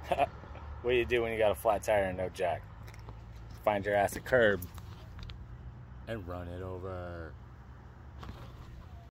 What do you do when you got a flat tire and no jack? Find your ass a curb and run it over.